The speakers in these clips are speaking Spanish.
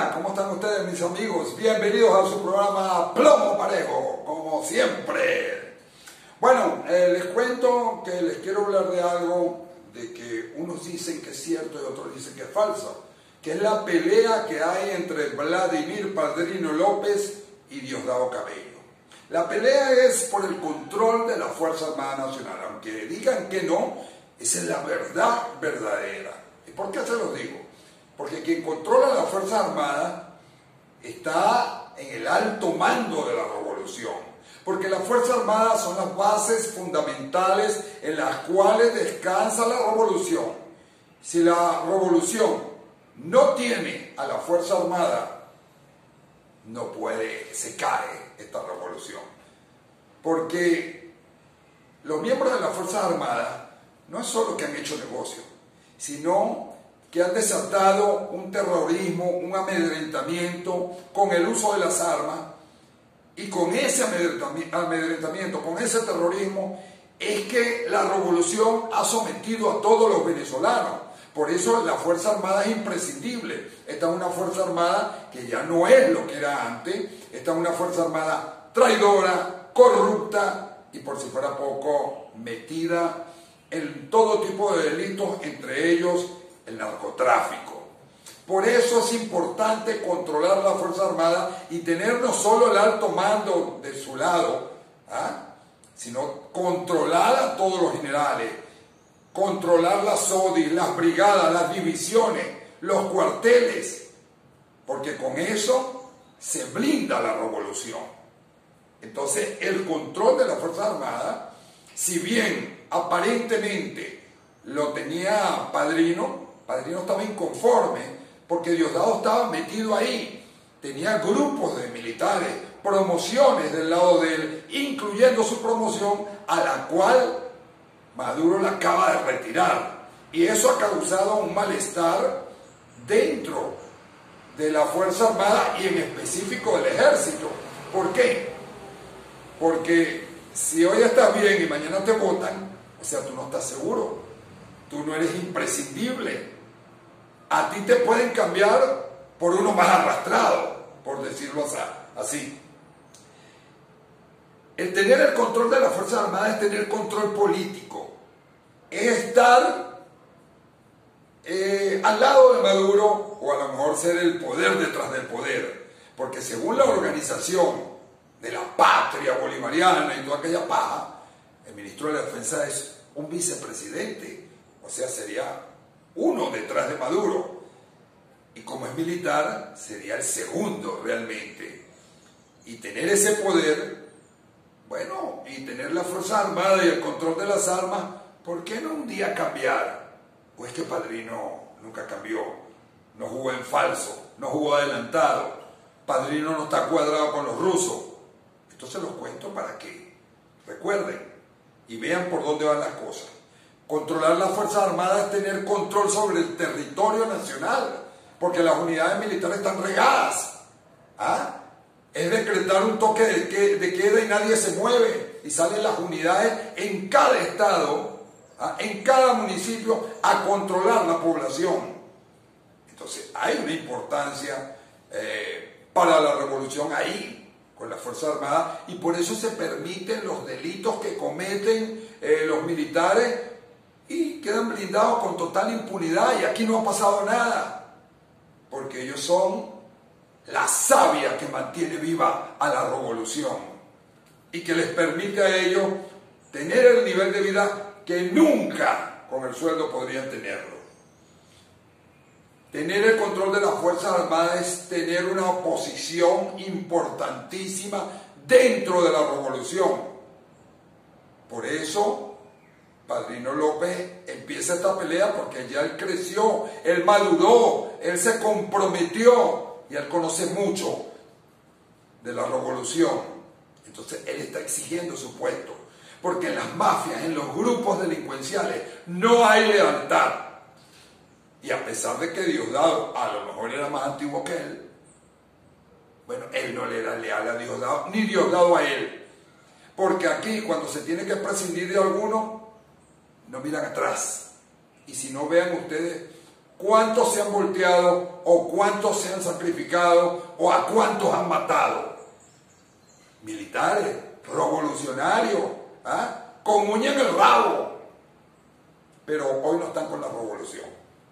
Hola, ¿cómo están ustedes, mis amigos? Bienvenidos a su programa Plomo Parejo, como siempre. Bueno, les cuento que les quiero hablar de algo de que unos dicen que es cierto y otros dicen que es falso, que es la pelea que hay entre Vladimir Padrino López y Diosdado Cabello. La pelea es por el control de la Fuerza Armada Nacional, aunque digan que no, esa es la verdad verdadera. ¿Y por qué se los digo? Porque quien controla la Fuerza Armada está en el alto mando de la revolución. Porque las Fuerzas Armadas son las bases fundamentales en las cuales descansa la revolución. Si la revolución no tiene a la Fuerza Armada, no puede, se cae esta revolución. Porque los miembros de las Fuerzas Armadas no es solo que han hecho negocio, sino que han desatado un terrorismo, un amedrentamiento con el uso de las armas, y con ese amedrentamiento, con ese terrorismo, es que la revolución ha sometido a todos los venezolanos. Por eso la Fuerza Armada es imprescindible. Esta es una Fuerza Armada que ya no es lo que era antes. Esta es una Fuerza Armada traidora, corrupta y, por si fuera poco, metida en todo tipo de delitos, entre ellos el narcotráfico. Por eso es importante controlar la Fuerza Armada y tener no solo el alto mando de su lado, sino controlar a todos los generales, controlar las SODI, las brigadas, las divisiones, los cuarteles, porque con eso se blinda la revolución. Entonces, el control de la Fuerza Armada, si bien aparentemente lo tenía Padrino estaba inconforme porque Diosdado estaba metido ahí. Tenía grupos de militares, promociones del lado de él, incluyendo su promoción a la cual Maduro la acaba de retirar. Y eso ha causado un malestar dentro de la Fuerza Armada y en específico del Ejército. ¿Por qué? Porque si hoy estás bien y mañana te votan, o sea, tú no estás seguro, tú no eres imprescindible. A ti te pueden cambiar por uno más arrastrado, por decirlo así. El tener el control de la Fuerza Armada es tener control político, es estar al lado de Maduro, o a lo mejor ser el poder detrás del poder, porque según la organización de la patria bolivariana y toda aquella paja, el ministro de la Defensa es un vicepresidente, o sea, sería uno detrás de Maduro, y como es militar, sería el segundo realmente. Y tener ese poder, bueno, y tener la Fuerza Armada y el control de las armas, ¿por qué no un día cambiar? ¿O es que Padrino nunca cambió? No jugó en falso, no jugó adelantado. Padrino no está cuadrado con los rusos. Esto se los cuento para que recuerden y vean por dónde van las cosas. Controlar las Fuerzas Armadas es tener control sobre el territorio nacional, porque las unidades militares están regadas. Es decretar un toque de queda y nadie se mueve, y salen las unidades en cada estado, en cada municipio, a controlar la población. Entonces hay una importancia para la revolución ahí, con la Fuerza Armada, y por eso se permiten los delitos que cometen los militares y quedan blindados con total impunidad, y aquí no ha pasado nada, porque ellos son la savia que mantiene viva a la revolución y que les permite a ellos tener el nivel de vida que nunca con el sueldo podrían tenerlo. Tener el control de las Fuerzas Armadas es tener una oposición importantísima dentro de la revolución. Por eso Padrino López empieza esta pelea, porque ya él creció, él maduró, él se comprometió y él conoce mucho de la revolución. Entonces él está exigiendo su puesto, porque en las mafias, en los grupos delincuenciales, no hay lealtad. Y a pesar de que Diosdado a lo mejor era más antiguo que él, bueno, él no le era leal a Diosdado, ni Diosdado a él. Porque aquí, cuando se tiene que prescindir de alguno, no miran atrás. Y si no, vean ustedes ¿cuántos se han volteado o cuántos se han sacrificado o a cuántos han matado? Militares, revolucionarios, con uña en el rabo, pero hoy no están con la revolución.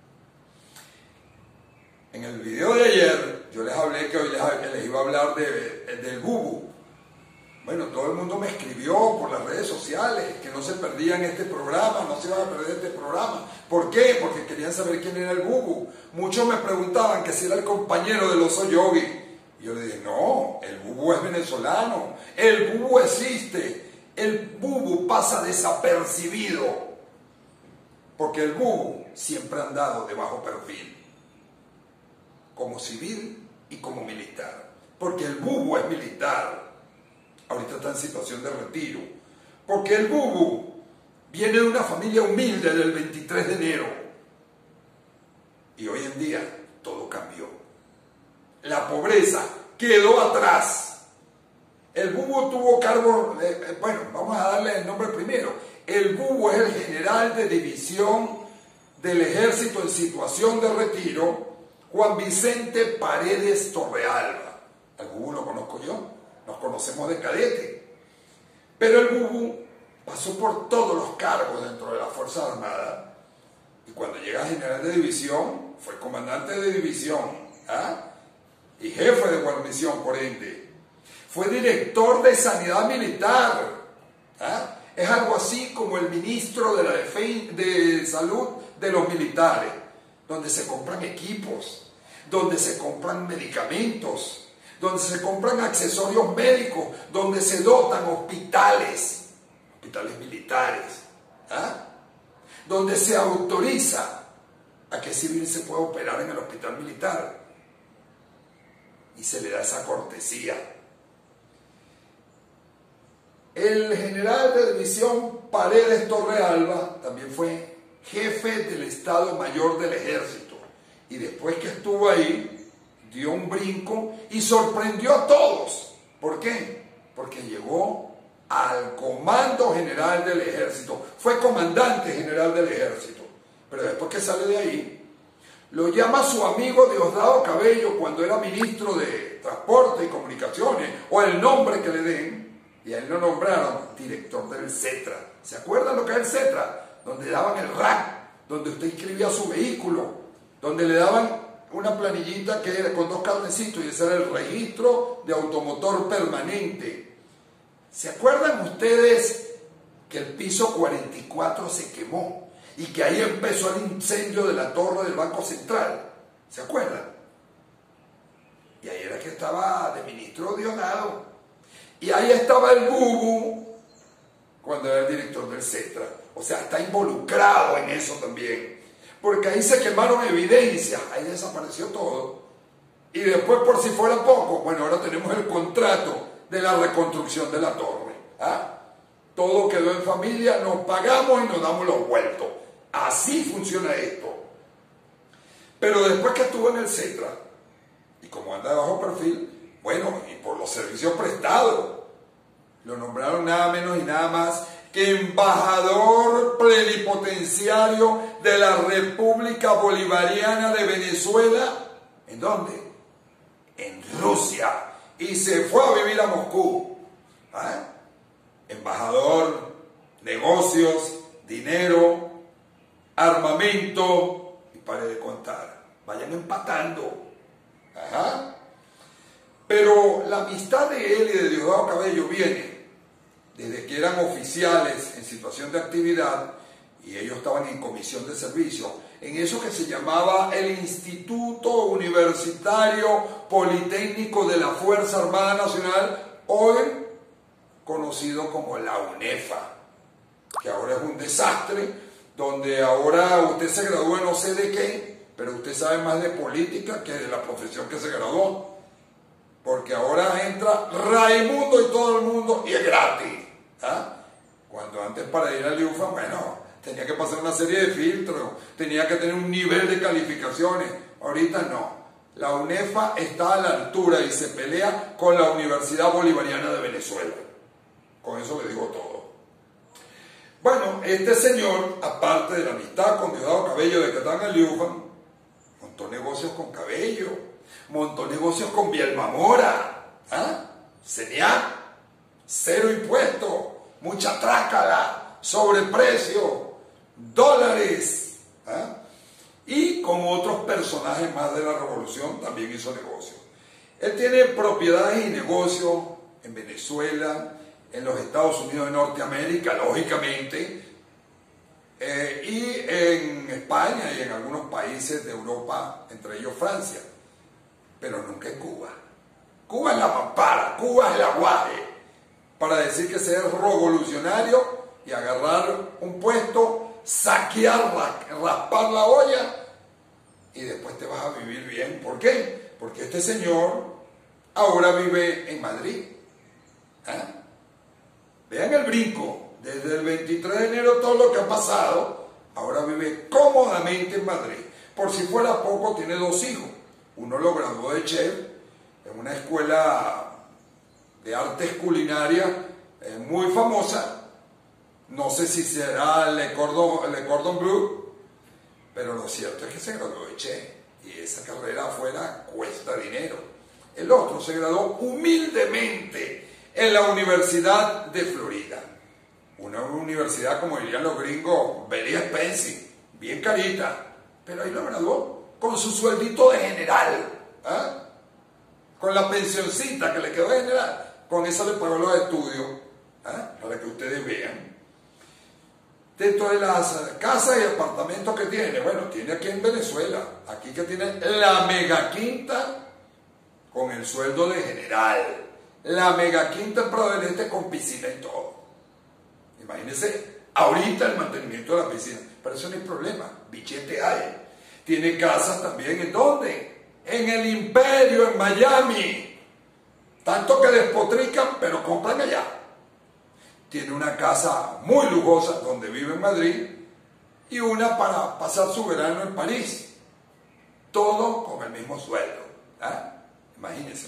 En el video de ayer yo les hablé que hoy les iba a hablar del bubu. Bueno, todo el mundo me escribió por las redes sociales que no se perdían este programa, no se iban a perder este programa. ¿Por qué? Porque querían saber quién era el bubu. Muchos me preguntaban que si era el compañero del oso yogi. Y yo le dije, no, el bubu es venezolano, el bubu existe, el bubu pasa desapercibido, porque el bubu siempre ha andado de bajo perfil, como civil y como militar, porque el bubu es militar. Ahorita está en situación de retiro, porque el bubu viene de una familia humilde del 23 de enero. Y hoy en día todo cambió. La pobreza quedó atrás. El bubu tuvo cargo, bueno, vamos a darle el nombre primero. El bubu es el general de división del ejército en situación de retiro, Juan Vicente Paredes Torrealba. El bubu lo conozco yo. Nos conocemos de cadete, pero el bubu pasó por todos los cargos dentro de la Fuerza Armada y cuando llega a general de división fue comandante de división y jefe de guarnición, por ende fue director de sanidad militar. Es algo así como el ministro de salud de los militares, donde se compran equipos, donde se compran medicamentos, donde se compran accesorios médicos, donde se dotan hospitales militares, donde se autoriza a que civil se pueda operar en el hospital militar y se le da esa cortesía. El general de división Paredes Torrealba también fue jefe del Estado Mayor del Ejército y después que estuvo ahí dio un brinco y sorprendió a todos. ¿Por qué? Porque llegó al comando general del ejército. Fue comandante general del ejército. Pero después que sale de ahí, lo llama su amigo Diosdado Cabello cuando era ministro de Transporte y Comunicaciones, o el nombre que le den, y a él lo nombraron director del CETRA. ¿Se acuerdan lo que es el CETRA? Donde daban el RAC, donde usted inscribía su vehículo, donde le daban una planillita que era con 2 carnecitos y ese era el registro de automotor permanente. ¿Se acuerdan ustedes que el piso 44 se quemó y que ahí empezó el incendio de la torre del Banco Central? ¿Se acuerdan? Y ahí era que estaba de ministro Diosdado. Y ahí estaba el bubu cuando era el director del CETRA. O sea, está involucrado en eso también. Porque ahí se quemaron evidencias, ahí desapareció todo. Y después, por si fuera poco, bueno, ahora tenemos el contrato de la reconstrucción de la torre. Todo quedó en familia, nos pagamos y nos damos los vueltos. Así funciona esto. Pero después que estuvo en el CETRA, y como anda de bajo perfil, bueno, y por los servicios prestados, lo nombraron nada menos y nada más que embajador plenipotenciario de la República Bolivariana de Venezuela. ¿En dónde? En Rusia. Y se fue a vivir a Moscú. Embajador, negocios, dinero, armamento, y pare de contar. Vayan empatando. Pero la amistad de él y de Diosdado Cabello viene desde que eran oficiales en situación de actividad y ellos estaban en comisión de servicio, en eso que se llamaba el Instituto Universitario Politécnico de la Fuerza Armada Nacional, hoy conocido como la UNEFA, que ahora es un desastre, donde ahora usted se graduó no sé de qué, pero usted sabe más de política que de la profesión que se graduó, porque ahora entra Raimundo y todo el mundo y es gratis. Cuando antes para ir al IUFA, bueno, tenía que pasar una serie de filtros, tenía que tener un nivel de calificaciones. Ahorita no. La UNEFA está a la altura y se pelea con la Universidad Bolivariana de Venezuela. Con eso le digo todo. Bueno, este señor, aparte de la amistad con Diosdado Cabello de que estaba en el IUFA, montó negocios con Cabello, montó negocios con Bielma Mora, CENIAC, cero impuesto, mucha trácala, sobreprecio, dólares, y con otros personajes más de la revolución también hizo negocios. Él tiene propiedades y negocios en Venezuela, en los Estados Unidos de Norteamérica, lógicamente, y en España y en algunos países de Europa, entre ellos Francia, pero nunca en Cuba. Cuba es la mampara, Cuba es el aguaje, para decir que se es revolucionario y agarrar un puesto, saquear, raspar la olla y después te vas a vivir bien. ¿Por qué? Porque este señor ahora vive en Madrid. Vean el brinco. Desde el 23 de enero todo lo que ha pasado, ahora vive cómodamente en Madrid. Por si fuera poco, tiene 2 hijos. Uno lo graduó de chef en una escuela de artes culinarias muy famosa. No sé si será Le Cordon Bleu, pero lo cierto es que se graduó de chef y esa carrera afuera cuesta dinero. El otro se graduó humildemente en la Universidad de Florida. Una universidad, como dirían los gringos, very expensive, bien carita, pero ahí lo graduó con su sueldito de general, con la pensioncita que le quedó de general, con eso le pagó los estudios, para que ustedes vean. Dentro de las casas y apartamentos que tiene, bueno, tiene aquí en Venezuela, aquí que tiene la mega quinta con el sueldo de general, la mega quinta en Prado del Este con piscina y todo. Imagínense, ahorita el mantenimiento de la piscina, pero eso no hay problema, billete hay. Tiene casas también, ¿en dónde? En el Imperio, en Miami. Tanto que despotrican, pero compran allá. Tiene una casa muy lujosa donde vive en Madrid y una para pasar su verano en París. Todo con el mismo sueldo. Imagínense.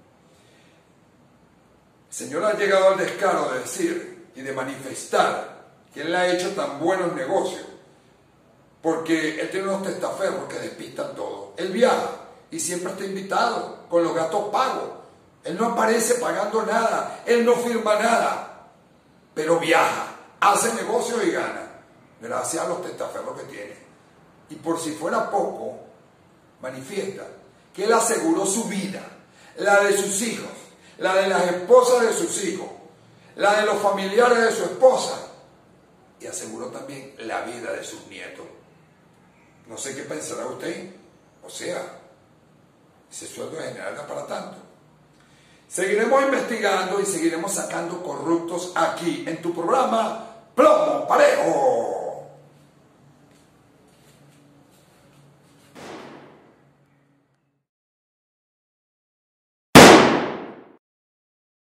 El Señor ha llegado al descaro de decir y de manifestar que Él ha hecho tan buenos negocios, porque Él tiene unos testaferros que despistan todo. Él viaja y siempre está invitado, con los gastos pagos. Él no aparece pagando nada, Él no firma nada, pero viaja, hace negocios y gana, gracias a los testaferros que tiene. Y por si fuera poco, manifiesta que Él aseguró su vida, la de sus hijos, la de las esposas de sus hijos, la de los familiares de su esposa, y aseguró también la vida de sus nietos. No sé qué pensará usted, o sea, ese sueldo general da para tanto. Seguiremos investigando y seguiremos sacando corruptos aquí en tu programa Plomo Parejo.